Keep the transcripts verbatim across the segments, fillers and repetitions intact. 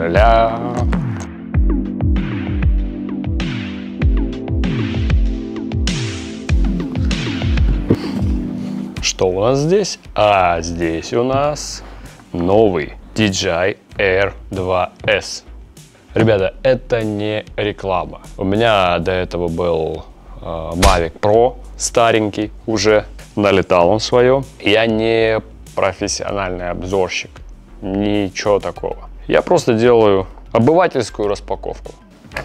Ля-ля-ля. Что у нас здесь? А здесь у нас новый ди джей ай эр два эс. Ребята, это не реклама. У меня до этого был э, Mavic Pro, старенький уже, налетал он свое. Я не профессиональный обзорщик, ничего такого. Я просто делаю обывательскую распаковку.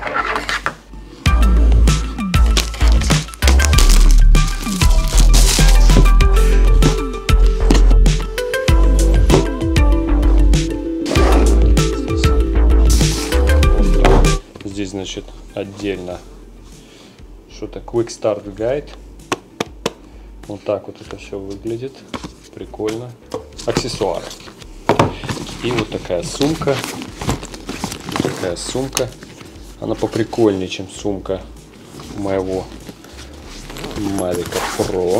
Здесь, значит, отдельно что-то Quick Start Guide. Вот так вот это все выглядит. Прикольно. Аксессуары. И вот такая сумка. Вот такая сумка. Она поприкольнее, чем сумка моего Mavic Pro.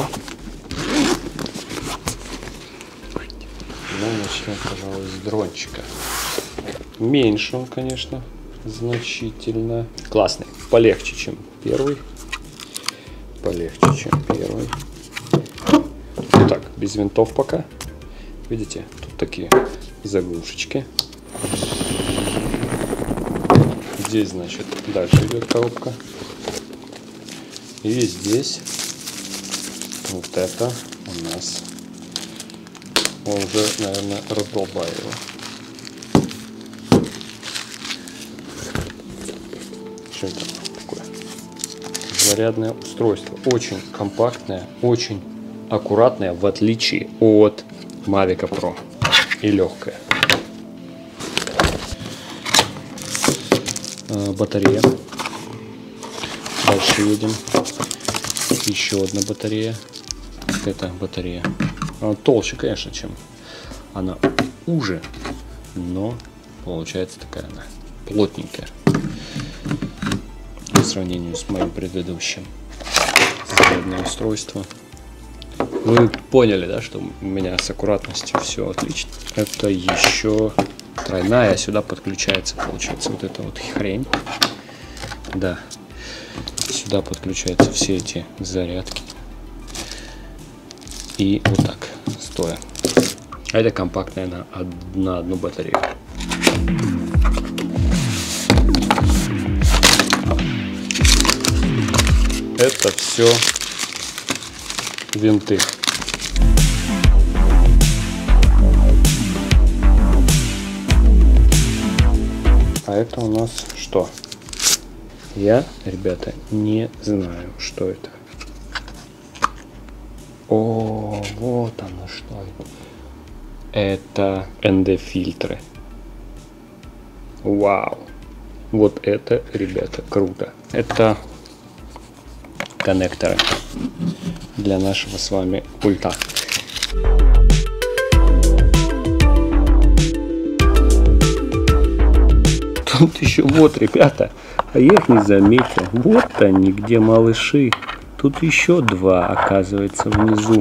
Ну, начнем, пожалуй, с дрончика. Меньше он, конечно, значительно. Классный. Полегче, чем первый. Полегче, чем первый. Так, без винтов пока. Видите, тут такие заглушечки. Здесь, значит, дальше идет коробка. И здесь вот это у нас. Он уже, наверное, раздолбаю его. Что это такое? Зарядное устройство. Очень компактное, очень аккуратное, в отличие от Mavic Pro. И легкое. Батарея. Дальше едем. Еще одна батарея. Вот эта батарея. Она толще, конечно, чем она уже, но получается такая она плотненькая по сравнению с моим предыдущим. Зарядное устройство. Вы поняли, да, что у меня с аккуратностью все отлично. Это еще тройная, а сюда подключается, получается, вот эта вот хрень. Да, сюда подключаются все эти зарядки. И вот так, стоя. А это компактная на, на одну батарею. Это все винты. А это у нас что? Я, ребята, не знаю, что это. О, вот оно что. Это эн ди-фильтры. Вау. Вот это, ребята, круто. Это коннекторы для нашего с вами пульта. Тут еще вот, ребята, а я их не заметил. Вот они, где малыши. Тут еще два, оказывается, внизу.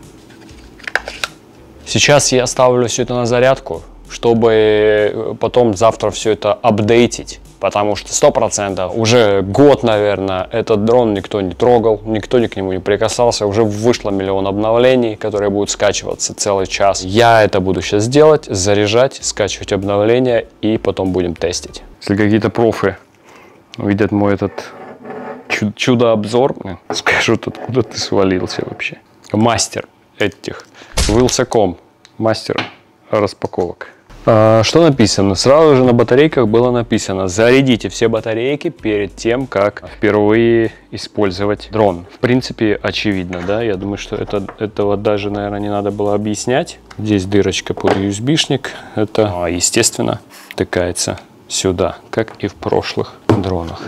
Сейчас я ставлю все это на зарядку, чтобы потом завтра все это апдейтить. Потому что сто процентов уже год, наверное, этот дрон никто не трогал, никто к нему не прикасался. Уже вышло миллион обновлений, которые будут скачиваться целый час. Я это буду сейчас делать, заряжать, скачивать обновления и потом будем тестить. Если какие-то профы увидят мой этот чудо-обзор, скажут, откуда ты свалился вообще. Мастер этих, Вилсаком, мастер распаковок. А, что написано? Сразу же на батарейках было написано: зарядите все батарейки перед тем, как впервые использовать дрон. В принципе, очевидно, да? Я думаю, что это, этого даже, наверное, не надо было объяснять. Здесь дырочка под ю эс би-шник. Это, естественно, втыкается сюда, как и в прошлых дронах.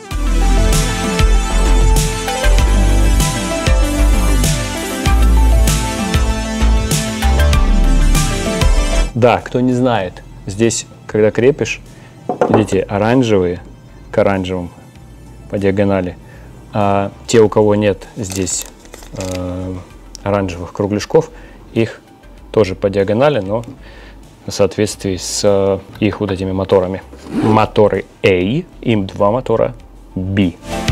Да, кто не знает, здесь, когда крепишь, видите, оранжевые к оранжевым по диагонали. А те, у кого нет здесь э, оранжевых кругляшков, их тоже по диагонали, но в соответствии с их вот этими моторами. Моторы A, им два мотора B.